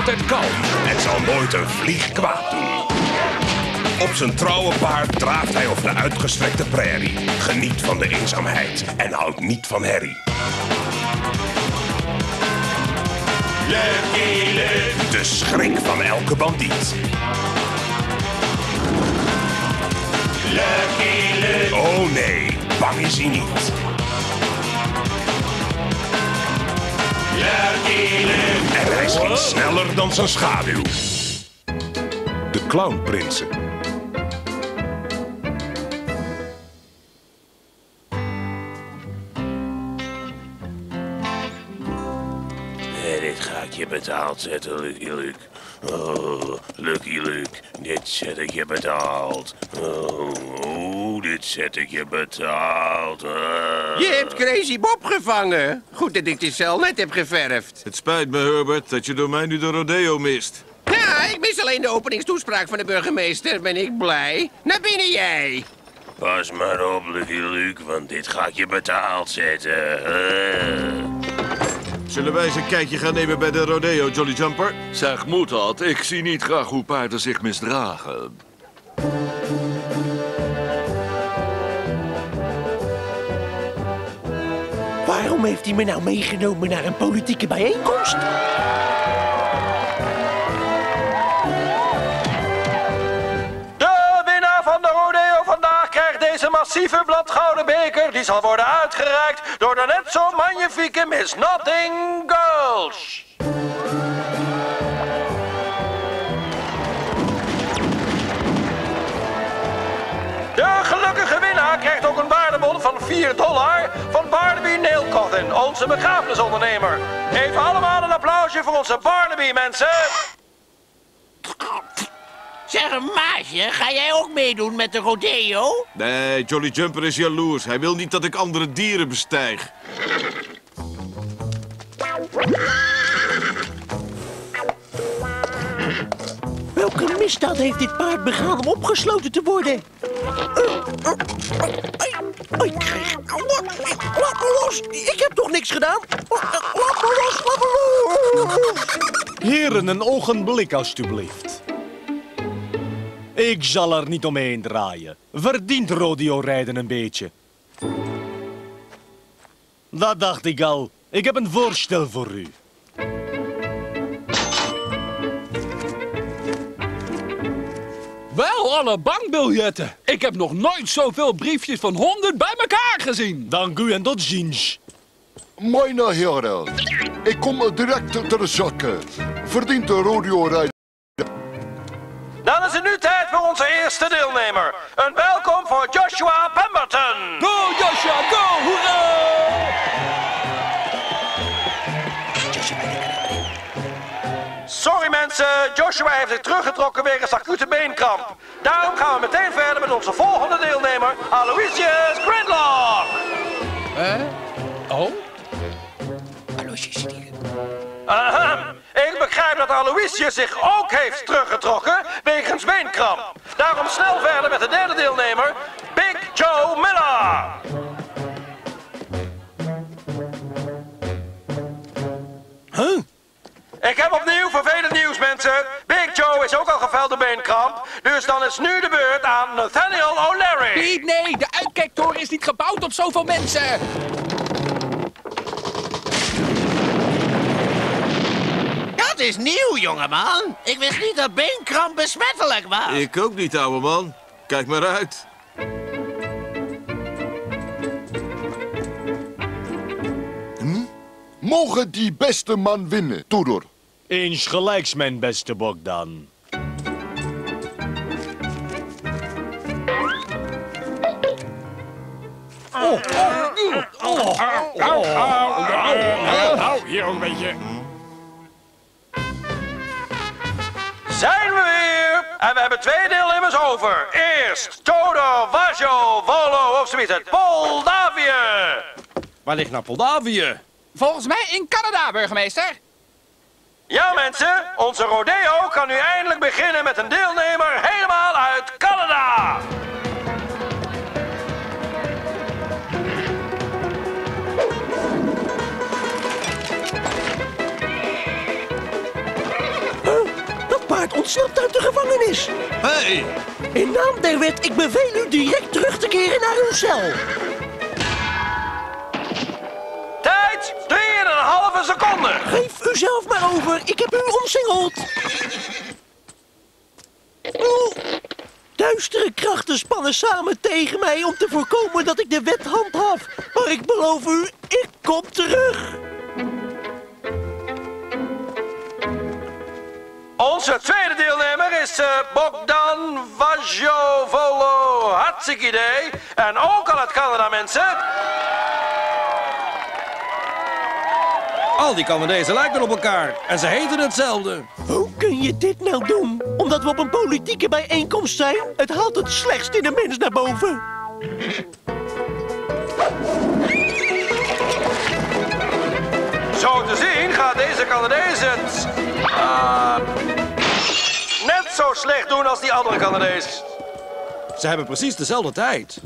altijd kalm en zal nooit een vlieg kwaad doen. Op zijn trouwe paard draaft hij over de uitgestrekte prairie, geniet van de eenzaamheid en houdt niet van herrie. Lucky Luke, de schrik van elke bandiet. Lucky Luke, oh nee, bang is hij niet. Lucky Luke, en hij schiet sneller dan zijn schaduw. De Clownprinsen. Dit ga ik je betaald zetten, Lucky Luke. Oh, Lucky Luke, dit zet ik je betaald. Oh, dit zet ik je betaald. Je hebt Crazy Bob gevangen. Goed dat ik die cel net heb geverfd. Het spijt me, Herbert, dat je door mij nu de rodeo mist. Ja, ik mis alleen de openingstoespraak van de burgemeester. Ben ik blij. Naar binnen jij. Pas maar op, Lucky Luke, want dit ga ik je betaald zetten. Zullen wij eens een kijkje gaan nemen bij de rodeo, Jolly Jumper? Zeg, moet dat? Ik zie niet graag hoe paarden zich misdragen. Waarom heeft hij me nou meegenomen naar een politieke bijeenkomst? De winnaar van de rodeo vandaag krijgt deze massieve bladgouden beker. Die zal worden uitgereikt door de net zo magnifieke Miss Notting Girls. De gelukkige winnaar krijgt ook een waardebon van $4 van Barnaby Nailcotton, onze begrafenisondernemer. Even allemaal een applausje voor onze Barnaby, mensen. Zeg, maatje, ga jij ook meedoen met de rodeo? Nee, Jolly Jumper is jaloers. Hij wil niet dat ik andere dieren bestijg. Welke misdaad heeft dit paard begaan om opgesloten te worden? Ik krijg... Laat me los! Ik heb toch niks gedaan? Laat me los! Laat me los! Heren, een ogenblik alstublieft. Ik zal er niet omheen draaien. Verdient rodeo rijden een beetje. Dat dacht ik al. Ik heb een voorstel voor u. Wel, alle bankbiljetten. Ik heb nog nooit zoveel briefjes van 100 bij elkaar gezien. Dank u en tot ziens. Mijn heren, ik kom direct ter zake. Verdient de rodeo-rijder. Dan is het nu tijd voor onze eerste deelnemer. Een welkom voor Joshua Pemberton. Go Joshua, go! Hoera! Sorry mensen, Joshua heeft zich teruggetrokken wegens acute beenkramp. Daarom gaan we meteen verder met onze volgende deelnemer, Aloysius Gridlock. Oh? Aloysius hier. Ik begrijp dat Aloysius zich ook heeft teruggetrokken wegens beenkramp. Daarom snel verder met de derde deelnemer, Big Joe Miller. Huh? Ik heb opnieuw vervelend nieuws, mensen. Big Joe is ook al geveld door beenkramp. Dus dan is nu de beurt aan Nathaniel O'Leary. Nee, de uitkijktoren is niet gebouwd op zoveel mensen. Dat is nieuw, jongeman. Ik wist niet dat beenkramp besmettelijk was. Ik ook niet, ouwe man. Kijk maar uit. Mogen die beste man winnen, Tudor? Eens gelijks, mijn beste Bogdan. Hier ook een beetje. Zijn we weer? En we hebben twee deelnemers over. Eerst Toto, Vasjo, Volo of zoiets uit Moldavië. Waar ligt nou Moldavië? Volgens mij in Canada, burgemeester. Ja mensen, onze rodeo kan nu eindelijk beginnen met een deelnemer helemaal uit Canada. bent ontsnapt uit de gevangenis. Hey! In naam der wet, ik beveel u direct terug te keren naar uw cel. Tijd, 3,5 seconden. Geef u zelf maar over, ik heb u omsingeld. Duistere krachten spannen samen tegen mij om te voorkomen dat ik de wet handhaaf. Maar ik beloof u, ik kom terug. Onze tweede deelnemer is Bogdan Vajovolo. Hartstikke idee. En ook al uit Canada, mensen. Al die Canadezen lijken op elkaar en ze heten hetzelfde. Hoe kun je dit nou doen? Omdat we op een politieke bijeenkomst zijn? Het haalt het slechtst in de mens naar boven. Zo te zien gaat deze Canadees het net zo slecht doen als die andere Canadees. Ze hebben precies dezelfde tijd.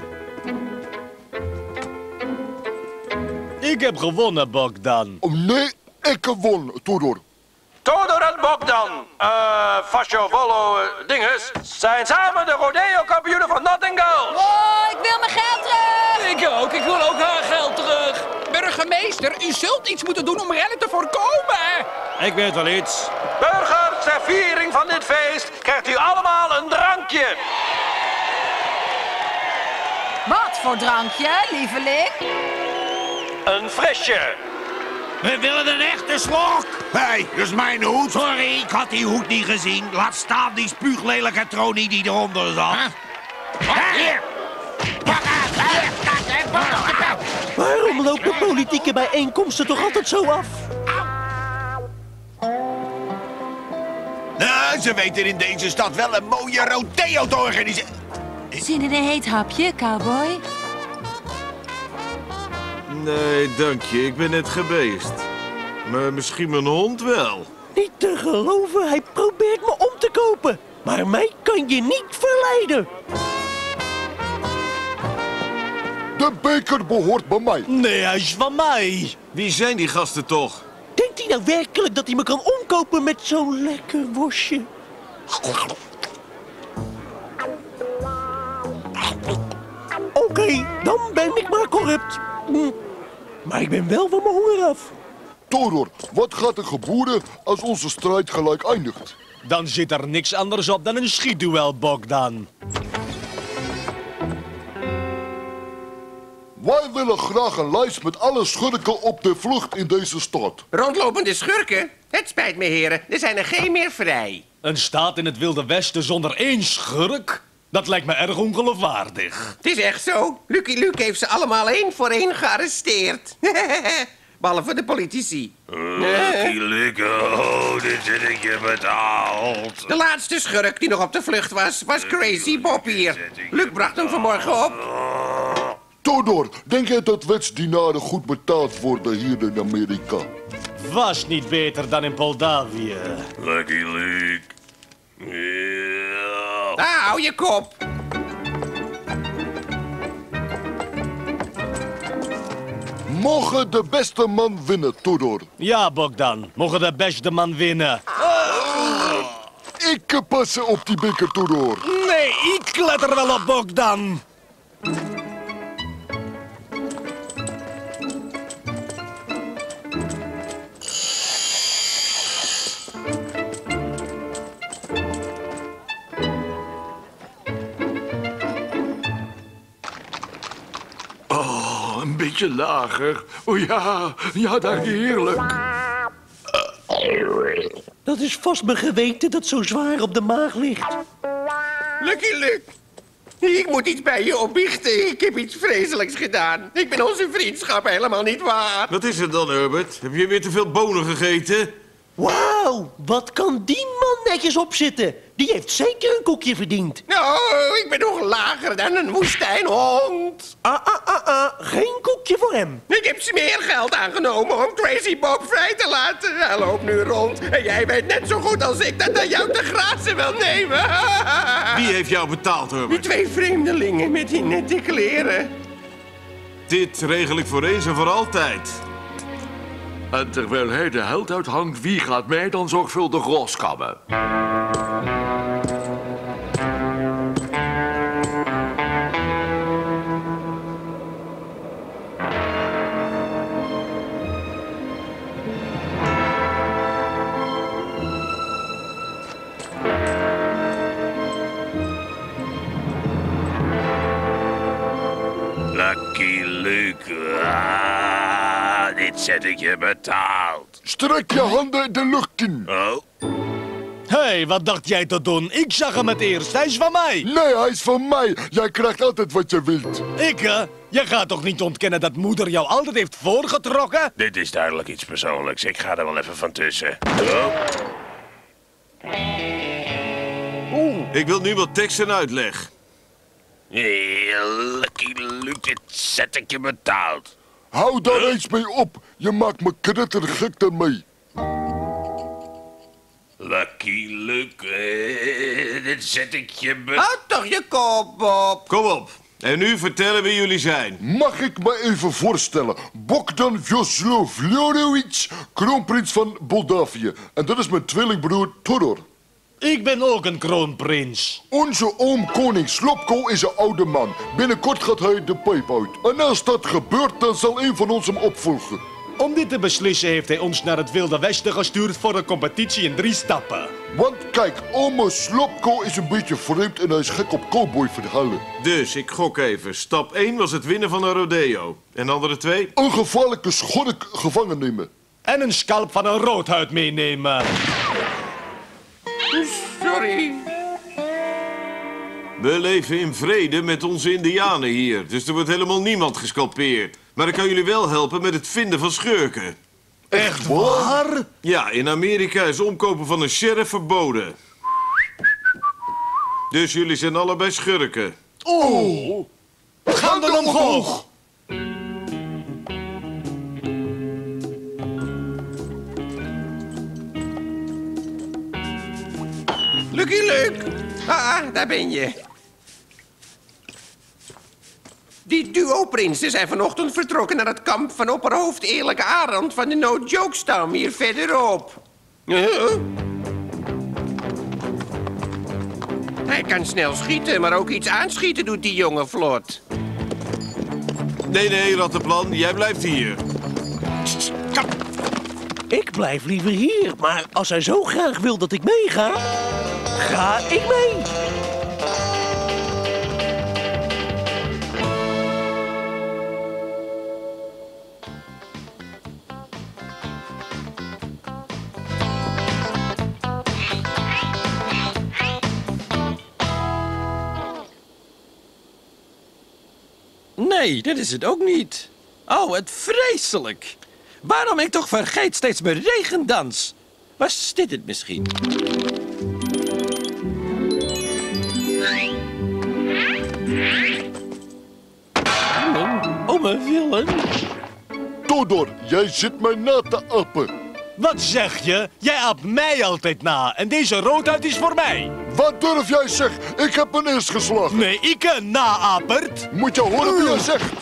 Ik heb gewonnen, Bogdan. Nee, ik won, Todor. Todor en Bogdan, Fasciovolo dinges, zijn samen de rodeo-kampioenen van Nottingham. Oh, ik wil mijn geld terug! Ik wil ook haar geld terug. Burgemeester, u zult iets moeten doen om rellen te voorkomen. Ik weet wel iets. Burgers, ter viering van dit feest krijgt u allemaal een drankje. Wat voor drankje, lieveling? Een frisje. We willen een echte slok. Hé, dat is mijn hoed. Sorry, ik had die hoed niet gezien. Laat staan die spuuglelijke tronie die eronder zat. Hier. Waarom lopen politieke bijeenkomsten toch altijd zo af? Nou, ze weten in deze stad wel een mooie rodeo te organiseren. Zin in een heet hapje, cowboy? Nee, dank je. Ik ben net geweest. Maar misschien mijn hond wel. Niet te geloven, hij probeert me om te kopen. Maar mij kan je niet verleiden. De beker behoort bij mij. Nee, hij is van mij. Wie zijn die gasten toch? Denkt hij nou werkelijk dat hij me kan omkopen met zo'n lekker worstje? Oké, dan ben ik maar corrupt. Maar ik ben wel van mijn honger af. Todor, wat gaat er gebeuren als onze strijd gelijk eindigt? Dan zit er niks anders op dan een schietduel, Bogdan. Wij willen graag een lijst met alle schurken op de vlucht in deze stad. Rondlopende schurken? Het spijt me, heren. Er zijn er geen meer vrij. Een staat in het Wilde Westen zonder één schurk? Dat lijkt me erg ongeloofwaardig. Het is echt zo. Lucky Luke heeft ze allemaal één voor één gearresteerd. Behalve de politici. Lucky Luke, oh, dit zit ik je betaald. De laatste schurk die nog op de vlucht was Crazy Bob hier. Luc bracht hem vanmorgen op. Todor, denk jij dat wetsdienaren goed betaald worden hier in Amerika? Was niet beter dan in Moldavië. Lucky Luke. Ja. Hou je kop. Mogen de beste man winnen, Todor. Ja, Bogdan. Mogen de beste man winnen. Ik pas op die beker, Todor. Nee, ik kletter wel op Bogdan. Een beetje lager. Oh ja, daar heerlijk. Dat is vast mijn geweten dat zo zwaar op de maag ligt. Lucky Luke. Ik moet iets bij je opbiechten. Ik heb iets vreselijks gedaan. Ik ben onze vriendschap helemaal niet waard. Wat is er dan, Herbert? Heb je weer te veel bonen gegeten? Wauw, wat kan die man netjes opzitten? Die heeft zeker een koekje verdiend. Oh, ik ben nog lager dan een woestijnhond. Geen koekje voor hem. Ik heb smeergeld aangenomen om Crazy Bob vrij te laten. Hij loopt nu rond en jij weet net zo goed als ik dat hij jou te grazen wil nemen. Wie heeft jou betaald, Die Herbert? 2 vreemdelingen met die nette kleren. Dit regel ik voor eens en voor altijd. En terwijl hij de held uithangt, wie gaat mij dan zorgvuldig roskammen? Lucky Luke. Ah, dit zet ik je betaald. Strek je handen in de lucht in. Oh? Hé, wat dacht jij te doen? Ik zag hem het eerst. Hij is van mij. Nee, hij is van mij. Jij krijgt altijd wat je wilt. Ik, hè? Je gaat toch niet ontkennen dat moeder jou altijd heeft voorgetrokken? Dit is duidelijk iets persoonlijks. Ik ga er wel even van tussen. Oh? Ik wil nu wat tekst en uitleg. Lucky Luke, dit zet ik je betaald. Hou daar eens mee op. Je maakt me knettergek daarmee. Lucky Luke, dit zet ik je betaald. Houd toch je kop op. Kom op. En nu vertellen wie jullie zijn. Mag ik me even voorstellen? Bogdan Vjoslov-Leonowitz, kroonprins van Moldavië. En dat is mijn tweelingbroer Todor. Ik ben ook een kroonprins. Onze oom koning Slopko is een oude man. Binnenkort gaat hij de pijp uit. En als dat gebeurt, dan zal een van ons hem opvolgen. Om dit te beslissen heeft hij ons naar het Wilde Westen gestuurd voor een competitie in 3 stappen. Want kijk, oma Slopko is een beetje vreemd en hij is gek op cowboyverhalen. Dus, ik gok even. Stap 1 was het winnen van een rodeo. En andere 2? Een gevaarlijke schurk gevangen nemen. En een scalp van een roodhuid meenemen. Sorry. We leven in vrede met onze indianen hier. Dus er wordt helemaal niemand gescalpeerd. Maar ik kan jullie wel helpen met het vinden van schurken. Echt waar? Ja, in Amerika is omkopen van een sheriff verboden. Dus jullie zijn allebei schurken. Oh! Gaan we omhoog! Lucky Luke. Daar ben je. Die duo-prinsen zijn vanochtend vertrokken naar het kamp van opperhoofd Eerlijke Arend van de No-Joke-stam hier verderop. Hij kan snel schieten, maar ook iets aanschieten doet die jongen vlot. Nee, Rattenplan, jij blijft hier. Ik blijf liever hier, maar als hij zo graag wil dat ik meega, ga ik mee. Nee, dit is het ook niet. Oh, het vreselijk. Waarom ik toch vergeet steeds mijn regendans? Was dit het misschien? Ome Willem. Todor, jij zit mij na te appen. Wat zeg je? Jij apt mij altijd na en deze roodhuid is voor mij. Wat durf jij zeg? Ik heb een eerst geslagen. Nee, ik naapert. Moet je horen wie jij zegt.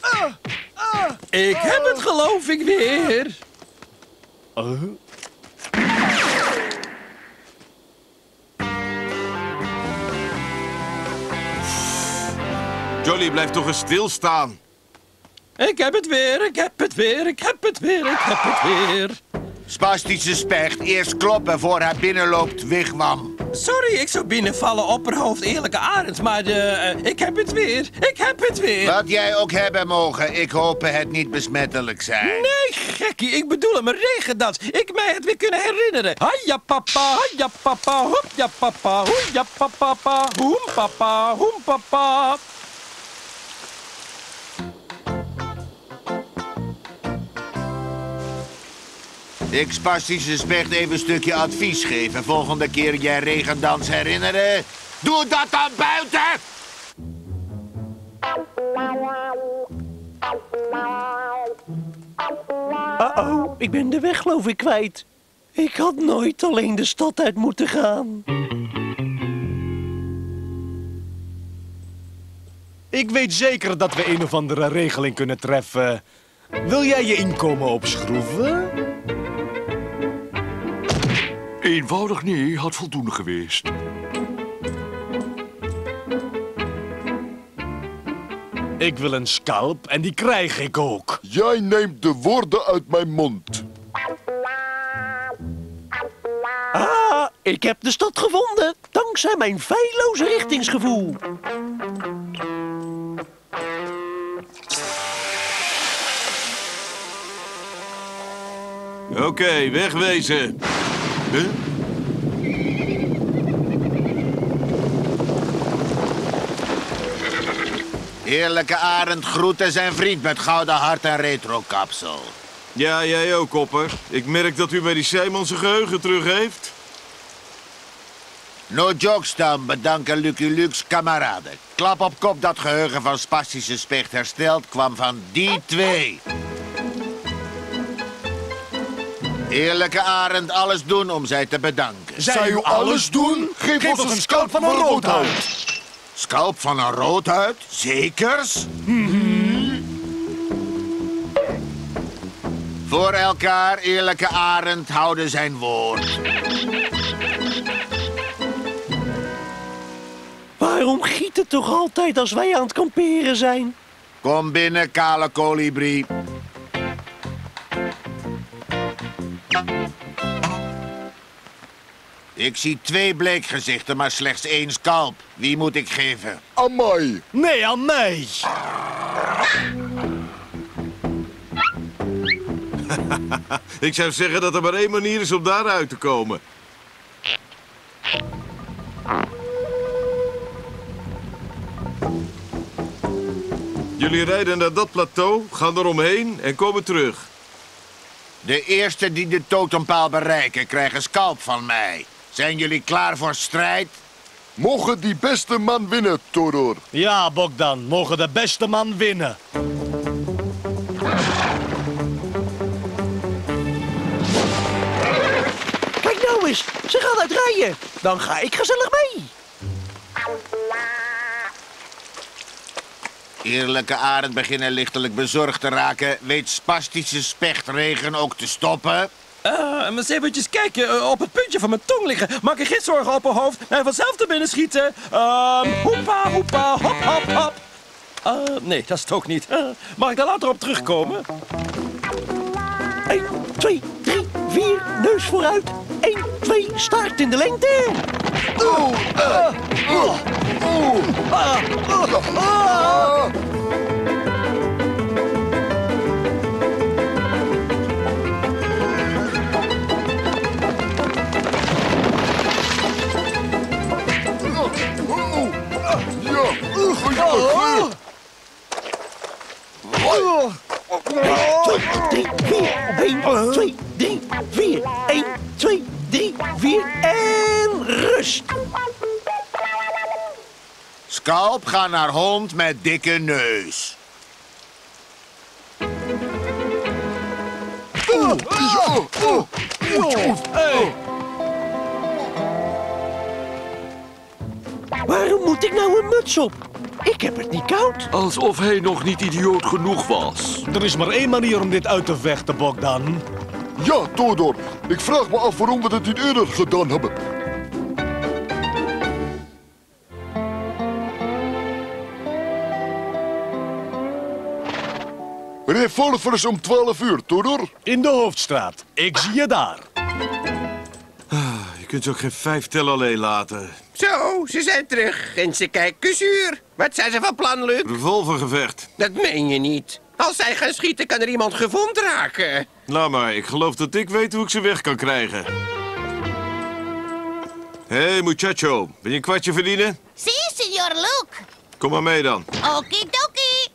Ik heb het geloof ik weer. Jolly, blijf toch eens stilstaan. Ik heb het weer, ik heb het weer, ik heb het weer, ik heb het weer. Spastische specht, eerst kloppen voor hij binnenloopt, wigwam. Sorry, ik zou binnenvallen, opperhoofd Eerlijke Arend, maar ik heb het weer, ik heb het weer. Wat jij ook hebben mogen, ik hoop het niet besmettelijk zijn. Nee, gekkie, ik bedoel hem een regendans. Ik mij het weer kunnen herinneren. Haja papa, hoep ja papa, hoeja papa, hoem papa. Ik spastische specht even een stukje advies geven. Volgende keer jij regendans herinneren. Doe dat dan buiten! Uh-oh, ik ben de weg geloof ik kwijt. Ik had nooit alleen de stad uit moeten gaan. Ik weet zeker dat we een of andere regeling kunnen treffen. wil jij je inkomen opschroeven? Eenvoudig nee, had voldoende geweest. Ik wil een scalp en die krijg ik ook. Jij neemt de woorden uit mijn mond. Ah, ik heb de stad gevonden, dankzij mijn feilloze richtingsgevoel. Oké, wegwezen. Huh? Heerlijke Arend groeten zijn vriend met gouden hart en retrokapsel. Ja, jij ook, Kopper. Ik merk dat u bij die Sijman zijn geheugen terug heeft. No jokes dan, bedanken Lucky Luke's kameraden. Klap op kop dat geheugen van spastische specht hersteld kwam van die twee. Heerlijke Arend alles doen om zij te bedanken. Zij u alles doen? Geef ons een scalp van een roodhuid. Scalp van een roodhuid? Zekers? Voor elkaar, eerlijke Arend, houden zijn woord. Waarom giet het toch altijd als wij aan het kamperen zijn? Kom binnen, kale kolibrie. Ik zie 2 bleekgezichten, maar slechts 1 scalp. Wie moet ik geven? Aan mij. Nee, aan mij. Ik zou zeggen dat er maar 1 manier is om daaruit te komen. Jullie rijden naar dat plateau, gaan eromheen en komen terug. De eerste die de totempaal bereiken, krijgen scalp van mij. Zijn jullie klaar voor strijd? Mogen die beste man winnen, Todor. Ja, Bogdan, mogen de beste man winnen. Kijk nou eens, ze gaan uitrijden. Dan ga ik gezellig mee. Eerlijke Arend beginnen lichtelijk bezorgd te raken. Weet spastische spechtregen ook te stoppen? Maar eens eventjes kijken, op het puntje van mijn tong liggen. Maak je geen zorgen op mijn hoofd en vanzelf te binnen schieten. Hoepa, hoepa, hop, hop, hop. Nee, dat is het ook niet. Mag ik daar later op terugkomen? 1, 2, 3, 4, neus vooruit. 1, 2, staart in de lengte. En rust. Scalp, ga naar hond met dikke neus. Waarom moet ik nou een muts op? Ik heb het niet koud. Alsof hij nog niet idioot genoeg was. Er is maar 1 manier om dit uit te vechten, Bogdan. Ja, Todor. Ik vraag me af waarom we dat niet eerder gedaan hebben. Revolvers om 12 uur, Todor. In de Hoofdstraat. Ik zie je daar. Je kunt ze ook geen 5 tellen alleen laten. Zo, ze zijn terug en ze kijken zuur. Wat zijn ze van plan, Luc? Revolvergevecht. Dat meen je niet. Als zij gaan schieten, kan er iemand gewond raken. Laat maar, ik geloof dat ik weet hoe ik ze weg kan krijgen. Hé, muchacho, wil je een kwartje verdienen? Si, signor Luke. Kom maar mee dan. Okidoki.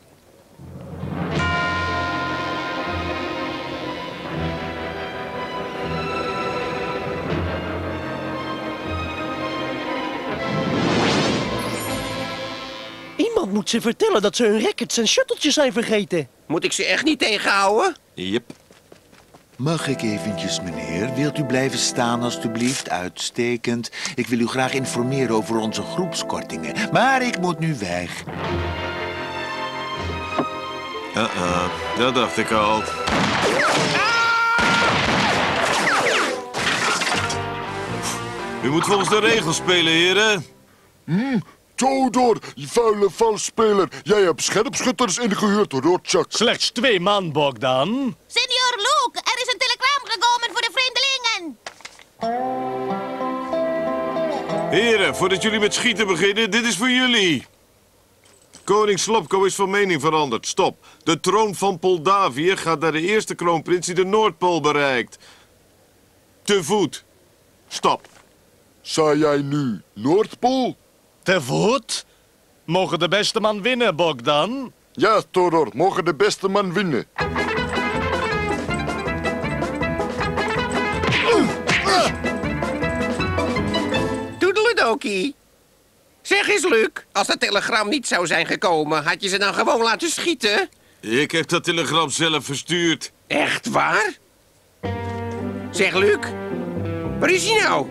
Iemand moet ze vertellen dat ze hun rackets en shutteltjes zijn vergeten. Moet ik ze echt niet tegenhouden? Yep. Mag ik eventjes, meneer? Wilt u blijven staan, alstublieft? Uitstekend. Ik wil u graag informeren over onze groepskortingen. Maar ik moet nu weg. Dat dacht ik al. U moet volgens de regels spelen, heren. Todor, je vuile valsspeler. Jij hebt scherpschutters ingehuurd, Rorschach. Slechts 2 man, Bogdan. Senior Luke, er is een telegram gekomen voor de vreemdelingen. Heren, voordat jullie met schieten beginnen, dit is voor jullie. Koning Slopko is van mening veranderd. Stop. De troon van Moldavië gaat naar de eerste kroonprins die de Noordpool bereikt. Te voet. Stop. Zei jij nu Noordpool? Te voet? Mogen de beste man winnen, Bogdan? Ja, Todor, mogen de beste man winnen. Toedeledokie. Zeg eens, Luc, als dat telegram niet zou zijn gekomen, had je ze dan gewoon laten schieten? Ik heb dat telegram zelf verstuurd. Echt waar? Zeg, Luc, waar is hij nou?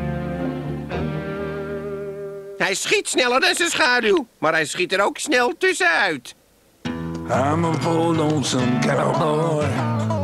Hij schiet sneller dan zijn schaduw, maar hij schiet er ook snel tussenuit. I'm a poor lonesome cowboy